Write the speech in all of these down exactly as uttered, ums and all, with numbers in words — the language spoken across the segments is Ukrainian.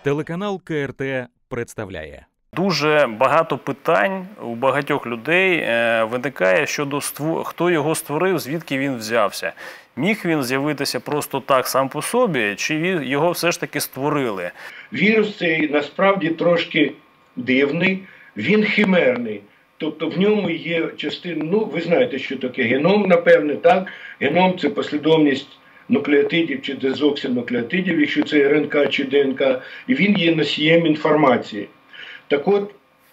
Телеканал Ка Ер Те представляє. Дуже багато питань у багатьох людей виникає щодо створ... хто його створив, звідки він взявся. Міг він з'явитися просто так сам по собі, чи його все ж таки створили? Вірус цей насправді трошки дивний, він химерний. Тобто в ньому є частина, ну ви знаєте, що таке геном, напевне, так? Геном – це послідовність нуклеотидів чи дезоксинуклеотидів, якщо це Ер Ен Ка чи Де Ен Ка, і він є носієм інформації. Так от,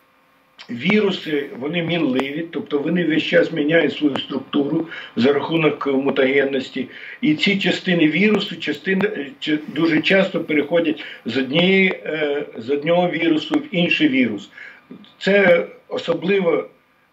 віруси, вони мінливі, тобто вони весь час міняють свою структуру за рахунок мутагенності. І ці частини вірусу частини, дуже часто переходять з, однієї, з одного вірусу в інший вірус. Це особливо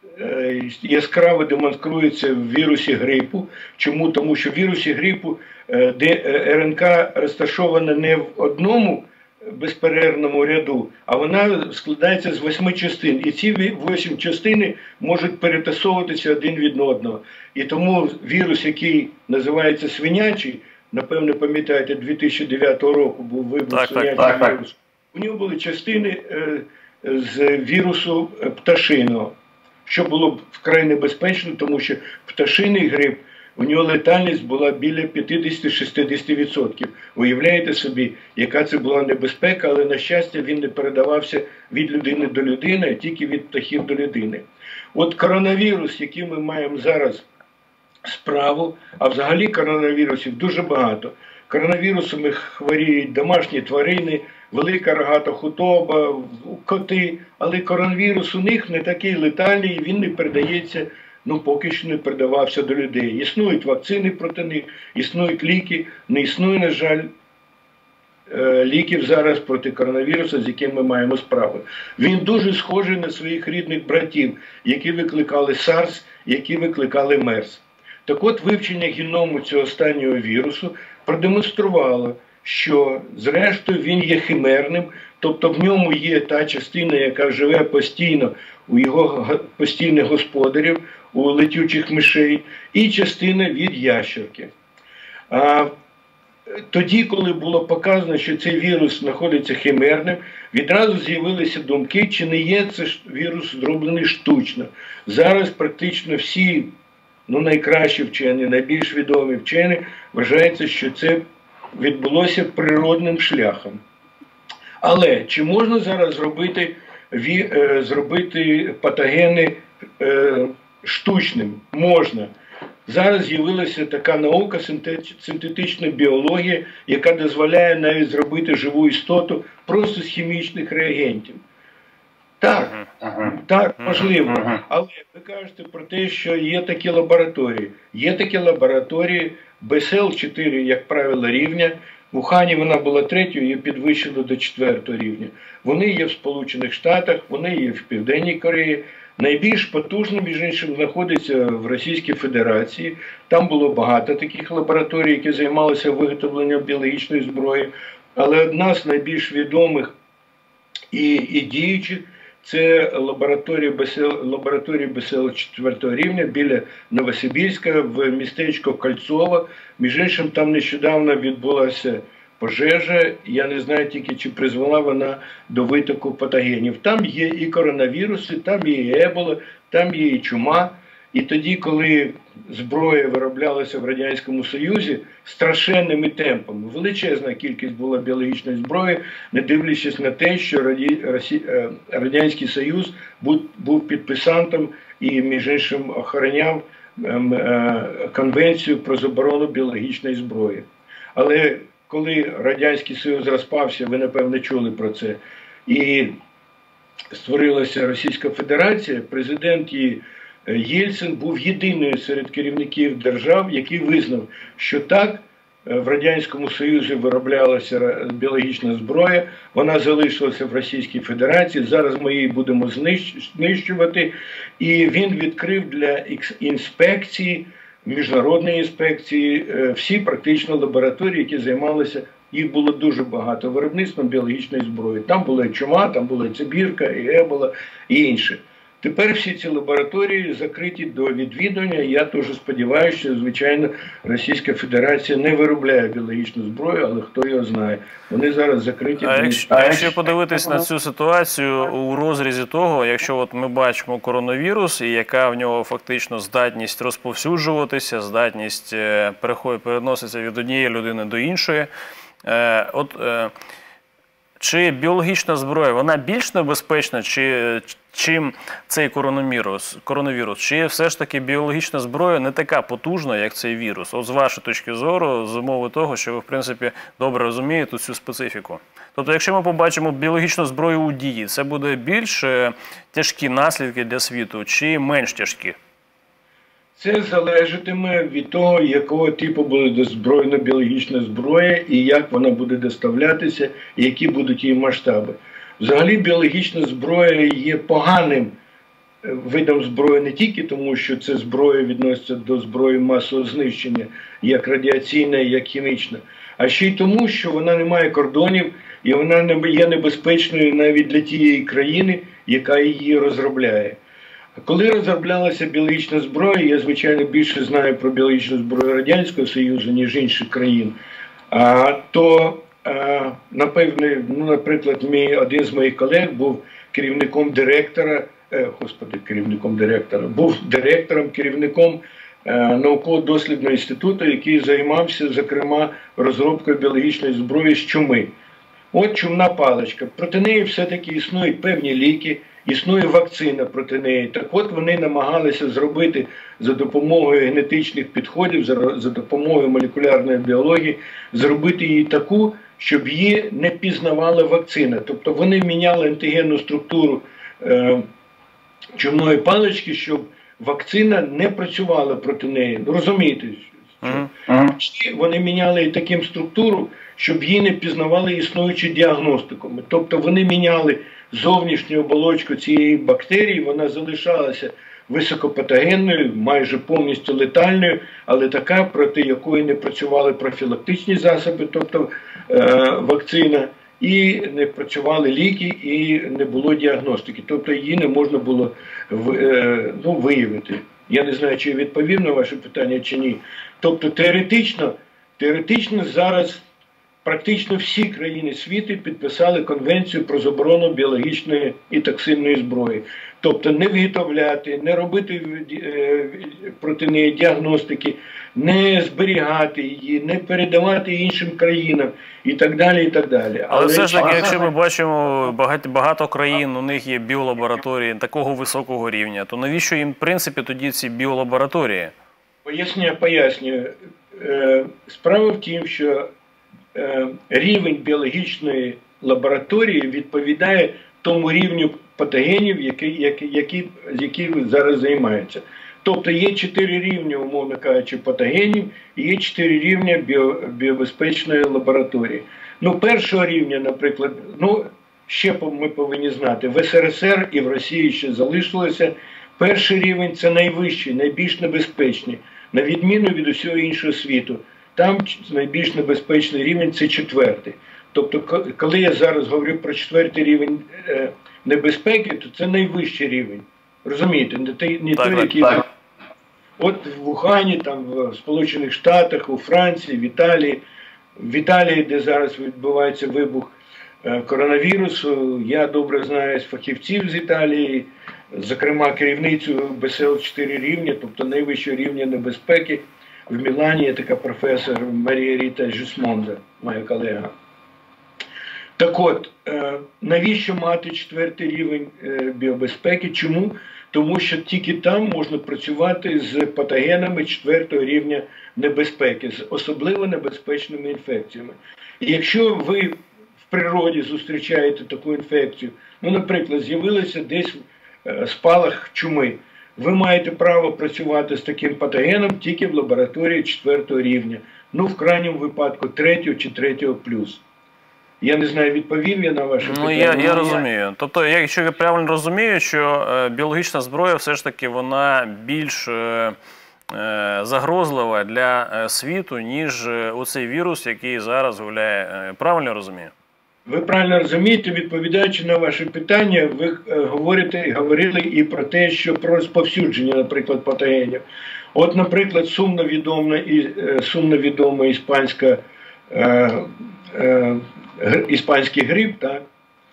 яскраво демонструється в вірусі грипу. Чому? Тому що в вірусі грипу де Ер Ен Ка розташована не в одному безперервному ряду, а вона складається з восьми частин. І ці восьми частини можуть перетасовуватися один від одного. І тому вірус, який називається свинячий, напевно, пам'ятаєте, дві тисячі дев'ятого року був вибух свинячого вірусу. У нього були частини е, з вірусу пташиного, що було вкрай небезпечно, тому що пташиний грип, у нього летальність була біля п'ятдесят-шістдесят відсотків. Уявляєте собі, яка це була небезпека, але, на щастя, він не передавався від людини до людини, а тільки від птахів до людини. От коронавірус, який ми маємо зараз справу, а взагалі коронавірусів дуже багато. Коронавірусами хворіють домашні тварини, велика рогата худоба, коти, але коронавірус у них не такий летальний, він не передається, ну поки що не передавався до людей. Існують вакцини проти них, існують ліки, не існує, на жаль, ліків зараз проти коронавірусу, з яким ми маємо справу. Він дуже схожий на своїх рідних братів, які викликали сарс, які викликали мерс. Так от, вивчення геному цього останнього вірусу продемонструвало, що зрештою він є химерним, тобто в ньому є та частина, яка живе постійно у його постійних господарів, у летючих мишей, і частина від ящерки. А тоді, коли було показано, що цей вірус знаходиться химерним, відразу з'явилися думки, чи не є це вірус зроблений штучно. Зараз практично всі, ну найкращі вчені, найбільш відомі вчені, вважаються, що це відбулося природним шляхом. Але чи можна зараз зробити, зробити патогени штучним? Можна. Зараз з'явилася така наука, синтетична біологія, яка дозволяє навіть зробити живу істоту просто з хімічних реагентів. Так, так, можливо. Але ви кажете про те, що є такі лабораторії. Є такі лабораторії, Бе Ес Ел чотири, як правило, рівня. В Ухані вона була третьою, її підвищено до четвертого рівня. Вони є в Сполучених Штатах, вони є в Південній Кореї. Найбільш потужним, між іншим, знаходиться в Російській Федерації. Там було багато таких лабораторій, які займалися виготовленням біологічної зброї. Але одна з найбільш відомих і, і діючих – це лабораторія Бе Ес Ел, лабораторія Бе Ес Ел четвертого рівня біля Новосибірська в містечко Кольцово. Між іншим, там нещодавно відбулася пожежа, я не знаю тільки, чи призвела вона до витоку патогенів. Там є і коронавіруси, там є і ебола, там є і чума. І тоді, коли зброя вироблялася в Радянському Союзі страшенними темпами, величезна кількість була біологічної зброї, не дивлячись на те, що Радянський Союз був підписантом і, між іншим, охороняв Конвенцію про заборону біологічної зброї. Але коли Радянський Союз розпався, ви, напевно, чули про це, і створилася Російська Федерація, президент її Єльцин був єдиною серед керівників держав, який визнав, що так, в Радянському Союзі вироблялася біологічна зброя, вона залишилася в Російській Федерації, зараз ми її будемо знищувати. І він відкрив для інспекції, міжнародної інспекції, всі практично лабораторії, які займалися, їх було дуже багато, виробництвом біологічної зброї. Там була і чума, там була і цибірка, і ебола, і інше. Тепер всі ці лабораторії закриті до відвідування. Я теж сподіваюся, що, звичайно, Російська Федерація не виробляє біологічну зброю, але хто його знає. Вони зараз закриті. А якщо, а якщо подивитись на цю ситуацію у розрізі того, якщо от ми бачимо коронавірус і яка в нього фактично здатність розповсюджуватися, здатність переноситься від однієї людини до іншої, от чи біологічна зброя, вона більш небезпечна, чи, чим цей коронавірус, коронавірус? Чи все ж таки біологічна зброя не така потужна, як цей вірус? От з вашої точки зору, з умови того, що ви, в принципі, добре розумієте цю специфіку. Тобто, якщо ми побачимо біологічну зброю у дії, це буде більш тяжкі наслідки для світу чи менш тяжкі? Це залежатиме від того, якого типу буде збройна біологічна зброя і як вона буде доставлятися, і які будуть її масштаби. Взагалі біологічна зброя є поганим видом зброї не тільки тому, що це зброя відноситься до зброї масового знищення, як радіаційна, як хімічна, а ще й тому, що вона не має кордонів і вона є небезпечною навіть для тієї країни, яка її розробляє. Коли розроблялася біологічна зброя, я, звичайно, більше знаю про біологічну зброю Радянського Союзу, ніж інших країн, а, то, а, напевне, ну, наприклад, мій, один з моїх колег був керівником директора, е, господи, керівником директора, був директором, керівником е, науково-дослідного інституту, який займався, зокрема, розробкою біологічної зброї з чуми. От чумна паличка. Проти неї все-таки існують певні ліки, існує вакцина проти неї. Так от вони намагалися зробити за допомогою генетичних підходів, за, за допомогою молекулярної біології, зробити її таку, щоб її не пізнавала вакцина. Тобто вони міняли антигенну структуру е, чумної палички, щоб вакцина не працювала проти неї. Розумієте? Чи вони міняли таким структуру, щоб її не пізнавали існуючі діагностиками. Тобто вони міняли зовнішню оболочку цієї бактерії, вона залишалася високопатогенною, майже повністю летальною, але така, проти якої не працювали профілактичні засоби, тобто е, вакцина, і не працювали ліки, і не було діагностики. Тобто її не можна було е, ну, виявити. Я не знаю, чи я відповів на ваше питання, чи ні. Тобто теоретично, теоретично зараз практично всі країни світу підписали Конвенцію про заборону біологічної і токсинної зброї. Тобто не виготовляти, не робити проти неї діагностики, не зберігати її, не передавати іншим країнам і так далі, і так далі. Але, Але все ж таки, якщо ми бачимо багато, багато країн, у них є біолабораторії такого високого рівня, то навіщо їм, в принципі, тоді ці біолабораторії? Пояснюю, пояснюю. Справа в тім, що рівень біологічної лабораторії відповідає тому рівню патогенів, які, які, які, які зараз займаються. Тобто є чотири рівні, умовно кажучи, патогенів, і є чотири рівня біо, біобезпечної лабораторії. Ну, першого рівня, наприклад, ну, ще ми повинні знати, в ес ер ес ер і в Росії ще залишилося, перший рівень – це найвищий, найбільш небезпечний, на відміну від усього іншого світу. Там найбільш небезпечний рівень – це четвертий. Тобто, коли я зараз говорю про четвертий рівень небезпеки, то це найвищий рівень. Розумієте? Не той, не той який... Так. От в Ухані, там, в Сполучених Штатах, у Франції, в Італії, в Італії, де зараз відбувається вибух коронавірусу, я добре знаю фахівців з Італії, зокрема керівницю бе ес ел чотири рівня, тобто найвищого рівня небезпеки. В Мілані є така професор Марія Ріта Жісмонда, моя колега. Так от, навіщо мати четвертий рівень біобезпеки? Чому? Тому що тільки там можна працювати з патогенами четвертого рівня небезпеки, з особливо небезпечними інфекціями. І якщо ви в природі зустрічаєте таку інфекцію, ну, наприклад, з'явилося десь спалах чуми, ви маєте право працювати з таким патогеном тільки в лабораторії четвертого рівня. Ну, в крайньому випадку, третього чи третього плюс. Я не знаю, відповів я на ваше питання. Ну, я, я розумію. Тобто, якщо я правильно розумію, що е, біологічна зброя все ж таки вона більш е, е, загрозлива для е, світу, ніж е, оцей вірус, який зараз гуляє. Правильно розумію? ви правильно розумієте, відповідаючи на ваше питання, ви говорите, говорили і про те, що про розповсюдження, наприклад, патогенів. От, наприклад, сумно відома, і, сумно відома іспанська, е, е, іспанський грип, так,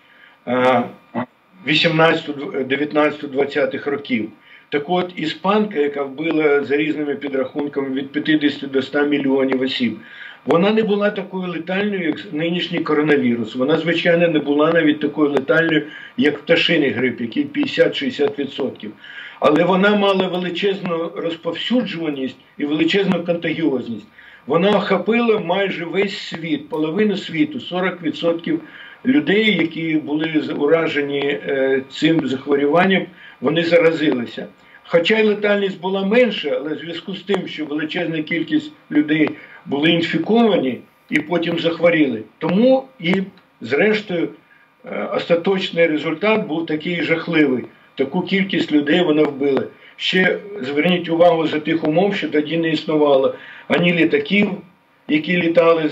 вісімнадцятого, дев'ятнадцятого, двадцятих років. Так от, іспанка, яка вбила за різними підрахунками від п'ятдесят до ста мільйонів осіб, вона не була такою летальною, як нинішній коронавірус. Вона, звичайно, не була навіть такою летальною, як пташиний грип, який п'ятдесят-шістдесят відсотків. Але вона мала величезну розповсюджуваність і величезну контагіозність. Вона охопила майже весь світ, половину світу, сорок відсотків людей, які були уражені цим захворюванням, вони заразилися. Хоча й летальність була менша, але в зв'язку з тим, що величезна кількість людей були інфіковані і потім захворіли. Тому і, зрештою, остаточний результат був такий жахливий. Таку кількість людей вона вбила. Ще зверніть увагу за тих умов, що тоді не існувало ані літаків, які літали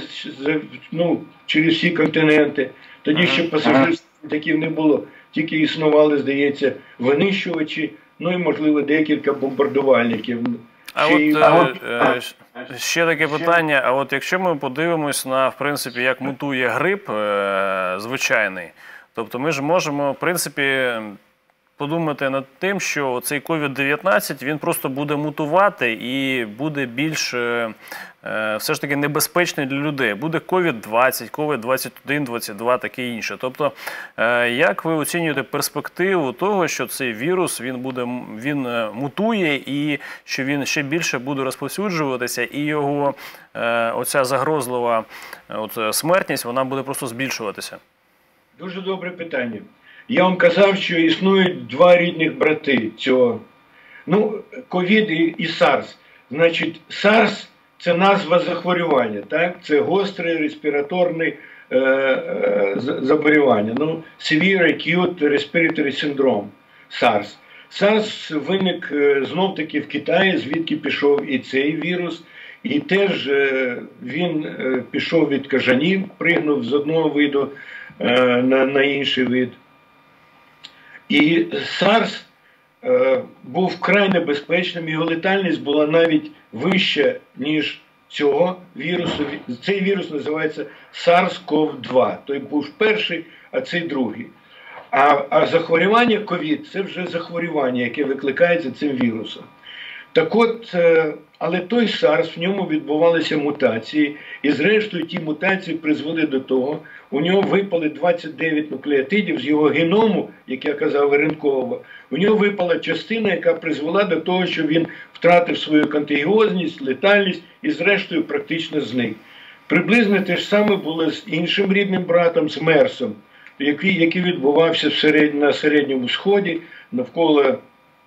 ну, через всі континенти. Тоді ще пасажирських літаків не було. Тільки існували, здається, винищувачі, ну і, можливо, декілька бомбардувальників. А от, а от а, ще таке питання, а от якщо ми подивимось на, в принципі, як мутує грип е, звичайний, тобто ми ж можемо, в принципі, подумати над тим, що цей ковід дев'ятнадцять, він просто буде мутувати і буде більш е, все ж таки небезпечний для людей. Буде ковід двадцять, ковід двадцять один, двадцять два, таке інше. Тобто, е, як ви оцінюєте перспективу того, що цей вірус, він, буде, він мутує і що він ще більше буде розповсюджуватися і його е, оця загрозлива от, смертність, вона буде просто збільшуватися? Дуже добре питання. Я вам казав, що існують два рідних брати цього. Ну, ковід і, і сарс. Значить, сарс – це назва захворювання, так? Це гостре респіраторне е, е, захворювання. Ну, Severe Acute Respiratory Syndrome, сарс. сарс виник е, знов-таки в Китаї, звідки пішов і цей вірус. І теж е, він е, пішов від кажанів, пригнув з одного виду е, на, на інший вид. І сарс е, був вкрай небезпечним, його летальність була навіть вища, ніж цього вірусу. Цей вірус називається сарс ков два. Той був перший, а цей другий. А, а захворювання ковід – це вже захворювання, яке викликається цим вірусом. Так от, е, але той сарс, в ньому відбувалися мутації, і зрештою ті мутації призвели до того, у нього випали двадцять дев'ять нуклеотидів з його геному, як я казав, ринкового, у нього випала частина, яка призвела до того, що він втратив свою контагіозність, летальність і зрештою практично зник. Приблизно те ж саме було з іншим рідним братом, з мерсом, який, який відбувався в серед... на Середньому Сході, навколо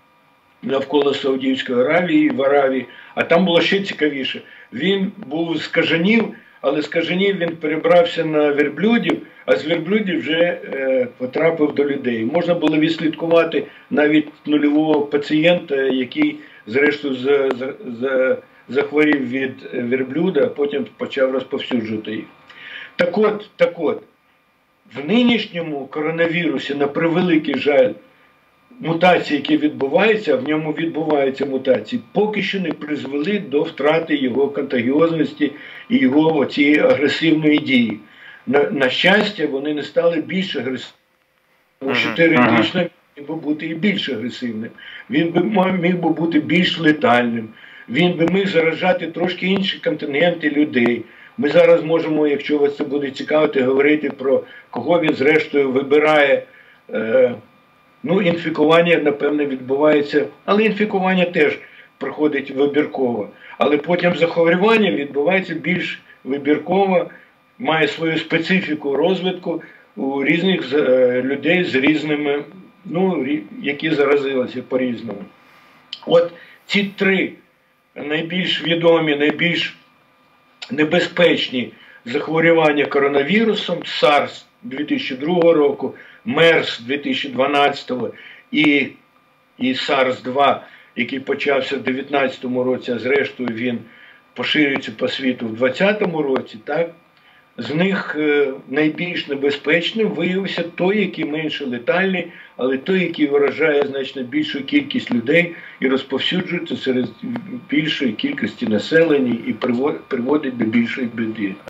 навколо Саудівської Аравії, в Аравії, а там було ще цікавіше. Він був з кажанів, але з кажанів він перебрався на верблюдів, а з верблюдів вже е, потрапив до людей. Можна було відслідкувати навіть нульового пацієнта, який зрештою за, за, за, захворів від верблюда, а потім почав розповсюджувати їх. Так от, так от, в нинішньому коронавірусі, на превеликий жаль, мутації, які відбуваються, в ньому відбуваються мутації, поки що не призвели до втрати його контагіозності і його цієї агресивної дії. На, на щастя, вони не стали більш агресивними, тому що теоретично він би бути і більш агресивним. Він би міг би бути більш летальним. Він би міг заражати трошки інші контингенти людей. Ми зараз можемо, якщо вас це буде цікавити, говорити про кого він зрештою вибирає. Е, Ну, інфікування, напевне, відбувається, але інфікування теж проходить вибірково. Але потім захворювання відбувається більш вибірково, має свою специфіку розвитку у різних людей з різними, ну, які заразилися по-різному. От ці три найбільш відомі, найбільш небезпечні захворювання коронавірусом, сарс дві тисячі другого року, мерс дві тисячі дванадцятого і, і сарс два, який почався в дев'ятнадцятому році, а зрештою він поширюється по світу в двадцятому році, так? з них е, найбільш небезпечним виявився той, який менше летальний, але той, який вражає значно більшу кількість людей і розповсюджується серед більшої кількості населення і приводить до більшої біди.